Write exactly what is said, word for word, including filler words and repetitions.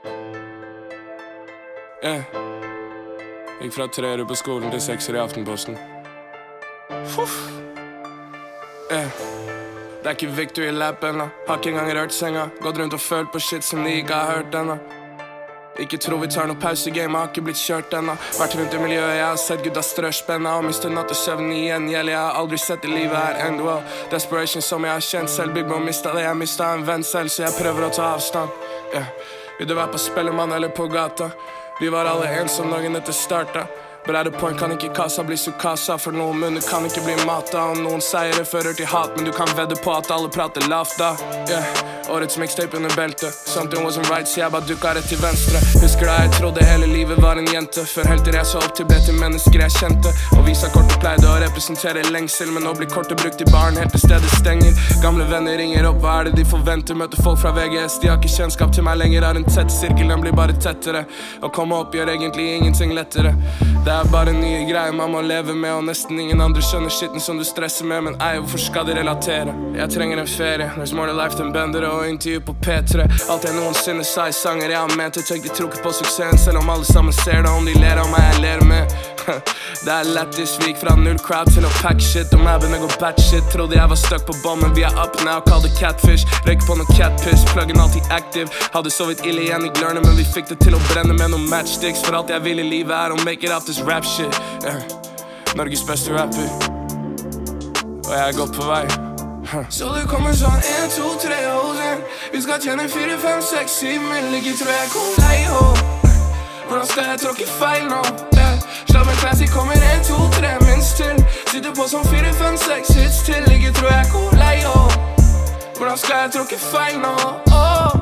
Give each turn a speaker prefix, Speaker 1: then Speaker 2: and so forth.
Speaker 1: Yeah. Gikk fra treere på skolen til sekser i Aftenposten. Fuff. Yeah. Det er ikke viktig i lappen, har ikke engang rørt senga. Gått rundt og følt på shit som de ikke har hørt ennå. Ikke tro vi tar noe pausegame, har ikke blitt kjørt ennå. Vært rundt i miljøet, jeg har sett gutta strø spenna. Og mistet nattesøvnen igjen, gjelder jeg har aldri sett i livet her end well. Desperation som jeg har kjent selv, Big Bro mistet det. Jeg mistet en venn selv, så jeg prøver å ta avstand. Yeah. Vil du være på Spellemann eller på gata? Vi var alle ensom dagen dette starta. But at a point kan ikke kassa bli sukasa. For noen munner kan ikke bli mata. Og noen seiere fører til hat, men du kan vedde på at alle prater lavt da. Yeah. Årets mixtape under beltet. Something wasn't right, så jeg bare dukka rett til venstre. Husker da jeg trodde hele livet var en jente. Før helter jeg så opp til ble til mennesker jeg kjente. Og visa kortet pleide å representere lengsel. Men nå blir kortet brukt i baren helt til stedet stenger. Gamle venner ringer opp, hva er det de forventer? Møter folk fra V G S, de har ikke kjennskap til meg lenger. Har en tett sirkel, den blir bare tettere. Å komme opp gjør egentlig ingenting lettere. Det er bare nye greier man må leve med. Og nesten ingen andre skjønner skitten som du stresser med. Men ei, hvorfor skal de relatere? Jeg trenger en ferie. There's more to life than bender og intervju på P tre. Alt jeg noensinne sa i sanger jeg har ment. Jeg tenker de tror ikke på suksessen, selv om alle sammen ser det. Om de ler av meg, jeg ler med. Det er lettis, vi gikk fra null crowd til å pack shit. Om jeg begynner å gå batshit, trodde jeg var stuck på bomben. Vi er up now, kall det catfish. Røyk på noe catpiss, pluggen alltid active. Hadde sovet ille igjen i glørne, men vi fikk det til å brenne med noen matchsticks. For alt jeg vil i livet er å make it up this rap shit. Yeah. Norges beste rapper. Og jeg er godt på vei. huh. Så det kommer sånn en, to, tre hos en. Vi skal tjene fire, fem, seks, syv mil. Ikke tror jeg kom lei ho. Hvordan skal jeg tråkke feil nå? Yeah. Slapp en classic kommer en, to, tre minst til. Sitter på som fire, fem, seks hits til. Ikke tror jeg kom lei ho. Hvordan skal jeg tråkke feil nå? Oh.